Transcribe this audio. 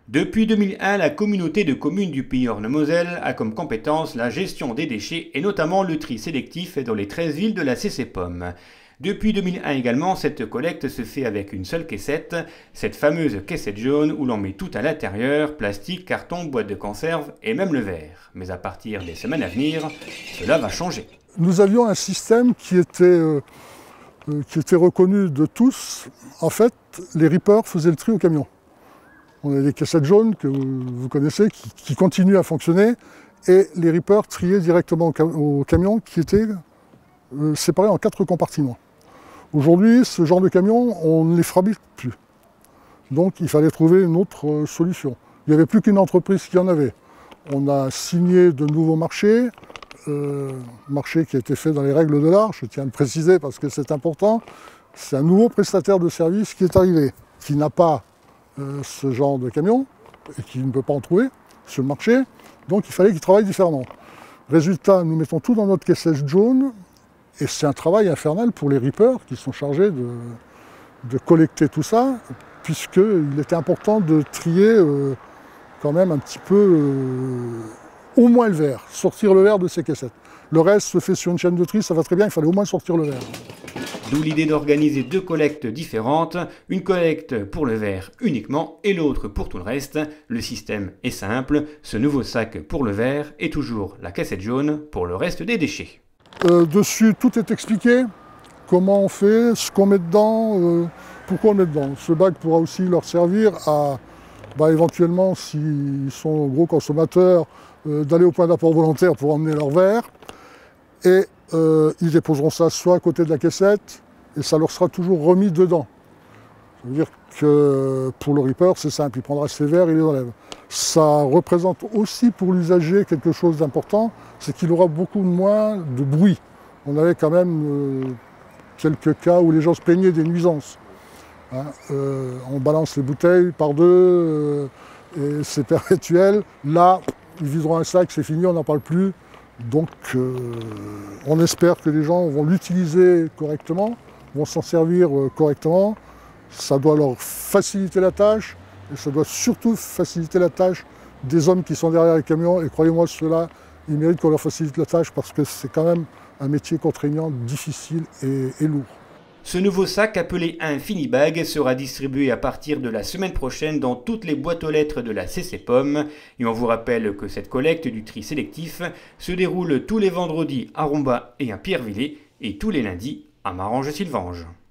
Depuis 2001, la communauté de communes du Pays Orne-Moselle a comme compétence la gestion des déchets et notamment le tri sélectif dans les 13 villes de la CCPOM. Depuis 2001 également, cette collecte se fait avec une seule caissette, cette fameuse caissette jaune où l'on met tout à l'intérieur, plastique, carton, boîte de conserve et même le verre. Mais à partir des semaines à venir, cela va changer. Nous avions un système qui était reconnu de tous. En fait, les rippers faisaient le tri au camion. On a des cassettes jaunes que vous connaissez qui continuent à fonctionner et les rippers triaient directement au camion qui était séparé en 4 compartiments. Aujourd'hui, ce genre de camion, on ne les fabrique plus. Donc il fallait trouver une autre solution. Il n'y avait plus qu'une entreprise qui en avait. On a signé de nouveaux marchés, marché qui a été fait dans les règles de l'art, je tiens à le préciser parce que c'est important. C'est un nouveau prestataire de service qui est arrivé, qui n'a pas ce genre de camion et qui ne peut pas en trouver sur le marché, donc il fallait qu'il travaille différemment. Résultat, nous mettons tout dans notre caissette jaune et c'est un travail infernal pour les rippers qui sont chargés de collecter tout ça, puisqu'il était important de trier quand même un petit peu, au moins le verre, sortir le verre de ces caissettes. Le reste se fait sur une chaîne de tri, ça va très bien, il fallait au moins sortir le verre. D'où l'idée d'organiser 2 collectes différentes, une collecte pour le verre uniquement et l'autre pour tout le reste. Le système est simple, ce nouveau sac pour le verre et toujours la cassette jaune pour le reste des déchets. Dessus, tout est expliqué, comment on fait, ce qu'on met dedans, pourquoi on le met dedans. Ce bac pourra aussi leur servir à, éventuellement, s'ils sont gros consommateurs, d'aller au point d'apport volontaire pour emmener leur verre. Et ils déposeront ça soit à côté de la caissette, et ça leur sera toujours remis dedans. Ça veut dire que pour le ripper, c'est simple, il prendra ses verres et il les enlève. Ça représente aussi pour l'usager quelque chose d'important, c'est qu'il aura beaucoup moins de bruit. On avait quand même quelques cas où les gens se plaignaient des nuisances. Hein, on balance les bouteilles par deux, et c'est perpétuel. Là, ils videront un sac, c'est fini, on n'en parle plus. Donc on espère que les gens vont l'utiliser correctement, vont s'en servir correctement. Ça doit leur faciliter la tâche et ça doit surtout faciliter la tâche des hommes qui sont derrière les camions. Et croyez-moi, ceux-là, ils méritent qu'on leur facilite la tâche parce que c'est quand même un métier contraignant, difficile et lourd. Ce nouveau sac appelé Infinibag sera distribué à partir de la semaine prochaine dans toutes les boîtes aux lettres de la CCPOM. Et on vous rappelle que cette collecte du tri sélectif se déroule tous les vendredis à Romba et à Pierrevillers et tous les lundis à Marange-Sylvange.